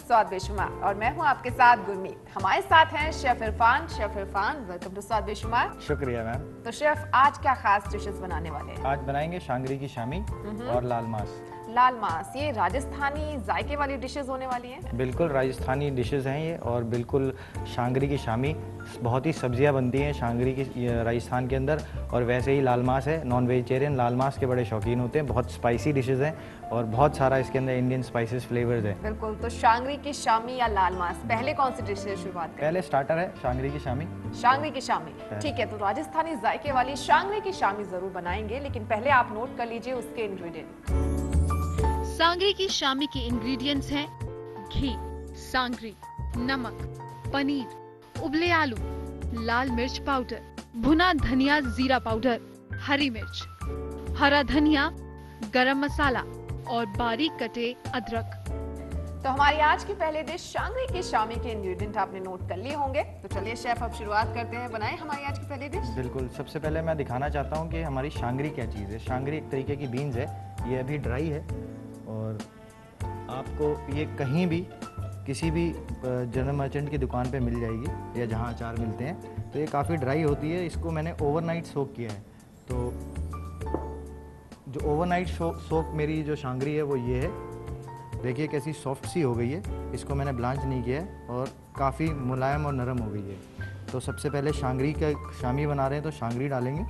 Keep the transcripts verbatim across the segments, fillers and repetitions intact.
स्वाद बेशुमार और मैं हूं आपके साथ गुरमीत। हमारे साथ हैं chef Irfan. Chef Irfan, welcome to Swaad Beshumar. शुक्रिया मैम। तो शेफ, आज क्या खास डिशेस बनाने वाले हैं? आज बनाएंगे शांगरी की शामी और लाल मांस। लाल मांस, ये राजस्थानी जायके वाली डिशेस होने वाली हैं? बिल्कुल राजस्थानी डिशेस हैं ये, और बिल्कुल शांगरी की शामी। बहुत ही सब्जियां बनती हैं शांगरी की राजस्थान के अंदर, और वैसे ही लाल मांस है। नॉन वेजिटेरियन लाल मांस के बड़े शौकीन होते हैं। बहुत स्पाइसी डिशेस हैं और बहुत सारा इसके अंदर इंडियन स्पाइसेस फ्लेवर्स हैं। बिल्कुल, तो शांगरी की शामी या लाल मांस, पहले कौन सी डिश से शुरुआत करें? पहले स्टार्टर है शांगरी की शामी। शांगरी की शामी, ठीक है। तो राजस्थानी जायके वाली शांगरी की शामी जरूर बनाएंगे, लेकिन पहले आप नोट कर लीजिए उसके इंग्रेडिएंट। सांगरी की शामी के इंग्रेडिएंट्स हैं घी, सांगरी, नमक, पनीर, उबले आलू, लाल मिर्च पाउडर, भुना धनिया जीरा पाउडर, हरी मिर्च, हरा धनिया, गरम मसाला और बारीक कटे अदरक। तो हमारी आज की पहले डिश शांगरी की शामी के इंग्रेडिएंट आपने नोट कर लिए होंगे। तो चलिए शेफ, अब शुरुआत करते हैं। बनाएं हमारी आज की पहली डिश। बिल्कुल, सबसे पहले मैं दिखाना चाहता हूँ कि हमारी शांगरी क्या चीज़ है। शांगरी एक तरीके की बीन्स है। ये अभी ड्राई है और आपको ये कहीं भी किसी भी जनरल मर्चेंट की दुकान पे मिल जाएगी, या जहाँ अचार मिलते हैं। तो ये काफ़ी ड्राई होती है। इसको मैंने ओवरनाइट सोक किया है। तो जो ओवरनाइट सोक मेरी जो शांगरी है वो ये है। देखिए कैसी सॉफ्ट सी हो गई है। इसको मैंने ब्लांच नहीं किया है और काफ़ी मुलायम और नरम हो गई है। तो सबसे पहले शांगरी का शामी बना रहे हैं, तो शांगरी डालेंगे।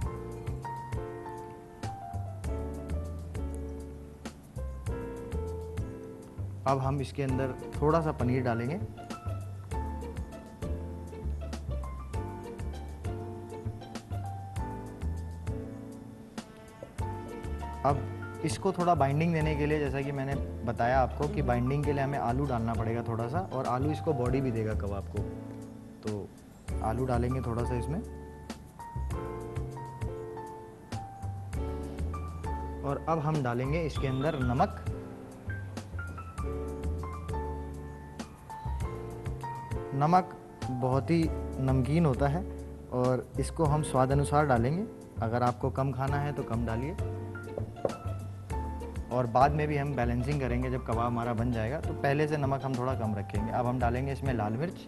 अब हम इसके अंदर थोड़ा सा पनीर डालेंगे। अब इसको थोड़ा बाइंडिंग देने के लिए, जैसा कि मैंने बताया आपको कि बाइंडिंग के लिए हमें आलू डालना पड़ेगा थोड़ा सा, और आलू इसको बॉडी भी देगा कबाब को। तो आलू डालेंगे थोड़ा सा इसमें, और अब हम डालेंगे इसके अंदर नमक, नमक बहुत ही नमकीन होता है और इसको हम स्वाद अनुसार डालेंगे। अगर आपको कम खाना है तो कम डालिए, और बाद में भी हम बैलेंसिंग करेंगे जब कबाब हमारा बन जाएगा। तो पहले से नमक हम थोड़ा कम रखेंगे। अब हम डालेंगे इसमें लाल मिर्च।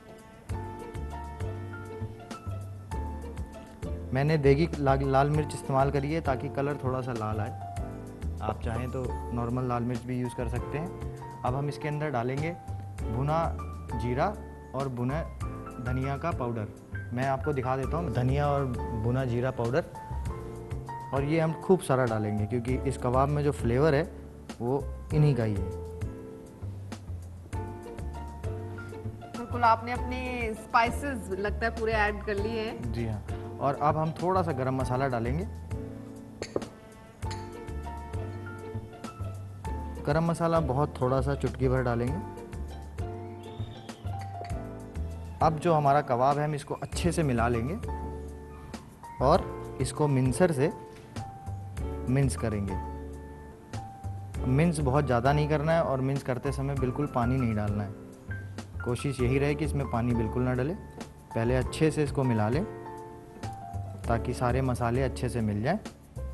मैंने देगी लाल, लाल मिर्च इस्तेमाल करी है ताकि कलर थोड़ा सा लाल आए। आप चाहें तो नॉर्मल लाल मिर्च भी यूज़ कर सकते हैं। अब हम इसके अंदर डालेंगे भुना जीरा और भुना धनिया का पाउडर। मैं आपको दिखा देता हूँ, धनिया और भुना जीरा पाउडर, और ये हम खूब सारा डालेंगे क्योंकि इस कबाब में जो फ्लेवर है वो इन्हीं का ही है। बिल्कुल, आपने अपने स्पाइसेस लगता है पूरे ऐड कर लिए हैं। जी हाँ, और अब हम थोड़ा सा गरम मसाला डालेंगे। गरम मसाला बहुत थोड़ा सा, चुटकी भर डालेंगे। अब जो हमारा कबाब है हम इसको अच्छे से मिला लेंगे और इसको मिंसर से मिंस करेंगे। मिंस बहुत ज़्यादा नहीं करना है, और मिंस करते समय बिल्कुल पानी नहीं डालना है। कोशिश यही रहे कि इसमें पानी बिल्कुल ना डले। पहले अच्छे से इसको मिला लें ताकि सारे मसाले अच्छे से मिल जाएं।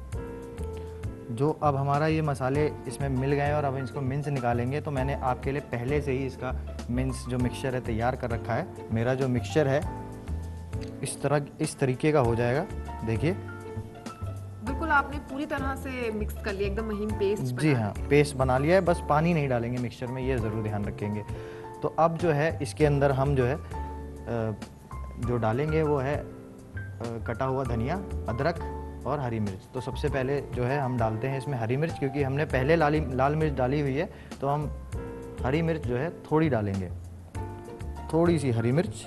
जो अब हमारा ये मसाले इसमें मिल गए और अब इसको मिंस निकालेंगे, तो मैंने आपके लिए पहले से ही इसका मिंस जो मिक्सचर है तैयार कर रखा है। मेरा जो मिक्सचर है इस तरह इस तरीके का हो जाएगा। देखिए बिल्कुल, आपने पूरी तरह से मिक्स कर लिया, एकदम महीन पेस्ट। जी हाँ, पेस्ट बना लिया है। बस पानी नहीं डालेंगे मिक्सचर में, ये ज़रूर ध्यान रखेंगे। तो अब जो है इसके अंदर हम जो है जो डालेंगे वो है कटा हुआ धनिया, अदरक और हरी मिर्च। तो सबसे पहले जो है हम डालते हैं इसमें हरी मिर्च, क्योंकि हमने पहले लाली लाल मिर्च डाली हुई है। तो हम हरी मिर्च जो है थोड़ी डालेंगे, थोड़ी सी हरी मिर्च।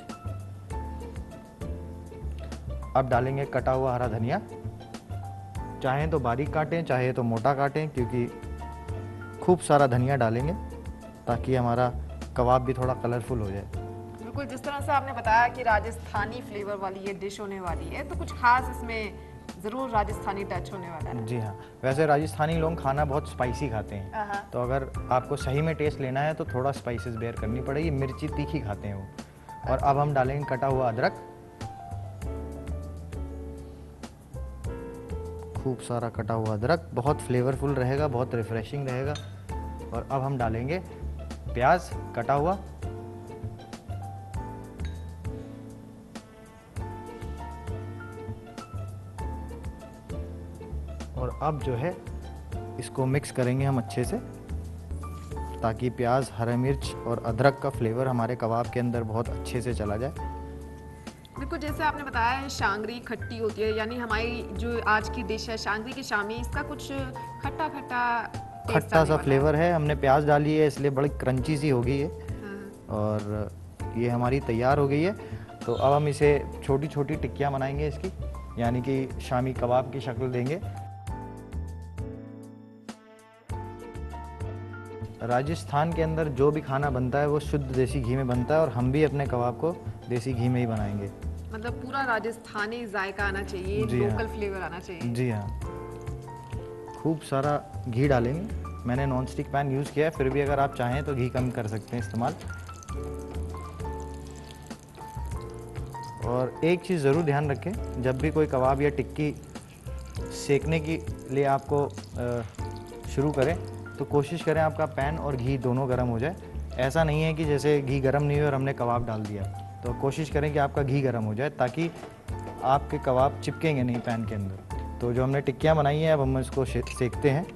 अब डालेंगे कटा हुआ हरा धनिया। चाहें तो बारीक काटें, चाहे तो मोटा काटें, क्योंकि खूब सारा धनिया डालेंगे ताकि हमारा कबाब भी थोड़ा कलरफुल हो जाए। बिल्कुल, जिस तरह से आपने बताया कि राजस्थानी फ्लेवर वाली ये डिश होने वाली है, तो कुछ खास इसमें जरूर राजस्थानी टच होने वाला है। जी हाँ, वैसे राजस्थानी लोग खाना बहुत स्पाइसी खाते हैं। तो अगर आपको सही में टेस्ट लेना है तो थोड़ा स्पाइसेस बेयर करनी पड़ेगी। मिर्ची तीखी खाते हैं वो। और अब हम डालेंगे कटा हुआ अदरक, खूब सारा कटा हुआ अदरक। बहुत फ्लेवरफुल रहेगा, बहुत रिफ्रेशिंग रहेगा। और अब हम डालेंगे प्याज कटा हुआ, और अब जो है इसको मिक्स करेंगे हम अच्छे से, ताकि प्याज, हरा मिर्च और अदरक का फ्लेवर हमारे कबाब के अंदर बहुत अच्छे से चला जाए। बिल्कुल, जैसे आपने बताया है शांगरी खट्टी होती है, यानी हमारी जो आज की डिश है शांगरी की शामी, इसका कुछ खट्टा खट्टा खट्टा सा फ्लेवर है। हमने प्याज डाली है इसलिए बड़ी क्रंची सी हो गई है। हाँ। और ये हमारी तैयार हो गई है। तो अब हम इसे छोटी छोटी टिक्कियाँ बनाएंगे इसकी, यानी कि शामी कबाब की शक्ल देंगे। राजस्थान के अंदर जो भी खाना बनता है वो शुद्ध देसी घी में बनता है, और हम भी अपने कबाब को देसी घी में ही बनाएंगे। मतलब पूरा राजस्थानी जायका आना चाहिए, जी हाँ। लोकल फ्लेवर आना चाहिए। जी हाँ, खूब सारा घी डालेंगे। मैंने नॉन स्टिक पैन यूज़ किया है, फिर भी अगर आप चाहें तो घी कम कर सकते हैं इस्तेमाल। और एक चीज़ ज़रूर ध्यान रखें, जब भी कोई कबाब या टिक्की सेकने के लिए आपको शुरू करें तो कोशिश करें आपका पैन और घी दोनों गर्म हो जाए। ऐसा नहीं है कि जैसे घी गर्म नहीं हुआ और हमने कबाब डाल दिया, तो कोशिश करें कि आपका घी गर्म हो जाए, ताकि आपके कबाब चिपकेंगे नहीं पैन के अंदर। तो जो हमने टिक्कियाँ बनाई हैं अब हम इसको सेकते हैं।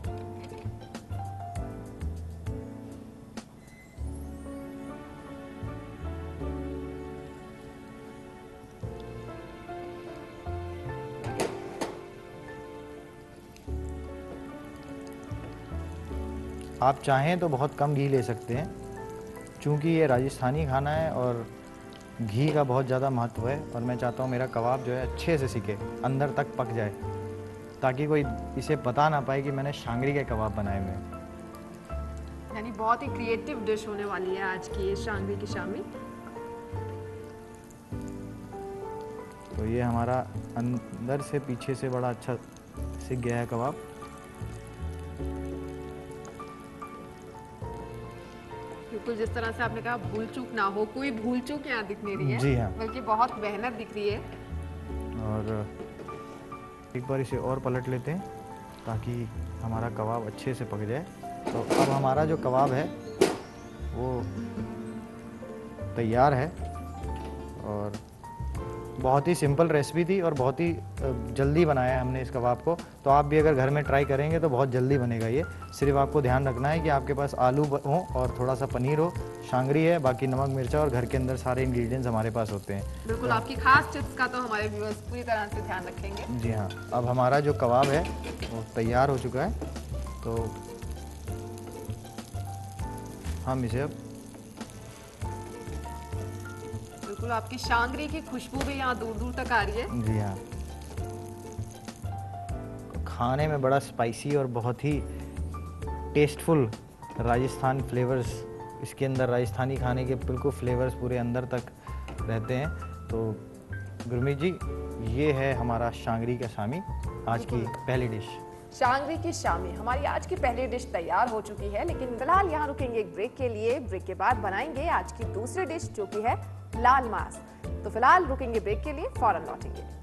आप चाहें तो बहुत कम घी ले सकते हैं, क्योंकि ये राजस्थानी खाना है और घी का बहुत ज़्यादा महत्व है। और मैं चाहता हूँ मेरा कबाब जो है अच्छे से सिके, अंदर तक पक जाए, ताकि कोई इसे बता ना पाए कि मैंने शांगरी के कबाब बनाए हुए हैं। यानी बहुत ही क्रिएटिव डिश होने वाली है आज की ये शांगरी की शामी। तो ये हमारा अंदर से पीछे से बड़ा अच्छा सिक गया है कबाब। बिल्कुल, जिस तरह से आपने कहा भूल चूक ना हो, कोई भूल चूक यहाँ दिख नहीं रही है। जी हाँ। बल्कि बहुत मेहनत दिख रही है। और एक बार इसे और पलट लेते हैं ताकि हमारा कबाब अच्छे से पक जाए। तो अब हमारा जो कबाब है वो तैयार है, और बहुत ही सिंपल रेसिपी थी और बहुत ही जल्दी बनाया है हमने इस कबाब को। तो आप भी अगर घर में ट्राई करेंगे तो बहुत जल्दी बनेगा ये। सिर्फ आपको ध्यान रखना है कि आपके पास आलू हो और थोड़ा सा पनीर हो, शांगरी है, बाकी नमक मिर्चा और घर के अंदर सारे इंग्रेडिएंट्स हमारे पास होते हैं। बिल्कुल, तो आपकी खास टिप्स का तो हमारे व्यूअर्स पूरी तरह से ध्यान रखेंगे। जी हाँ, अब हमारा जो कबाब है वो तैयार हो चुका है। तो हम इसे अब बिल्कुल, आपकी शांगरी की खुशबू भी यहाँ दूर दूर तक आ रही है। जी हाँ, खाने में बड़ा स्पाइसी और बहुत ही टेस्टफुल राजस्थान फ्लेवर्स, इसके अंदर राजस्थानी खाने के बिल्कुल फ्लेवर्स पूरे अंदर तक रहते हैं। तो गुरमीत जी, ये है हमारा शांगरी का शामी, आज की पहली डिश। शांगरी की शामी हमारी आज की पहली डिश तैयार हो चुकी है, लेकिन फिलहाल यहाँ रुकेंगे एक ब्रेक के लिए। ब्रेक के बाद बनाएंगे आज की दूसरी डिश, जो कि है लाल मांस। तो फिलहाल रुकेंगे ब्रेक के लिए, फौरन लौटेंगे।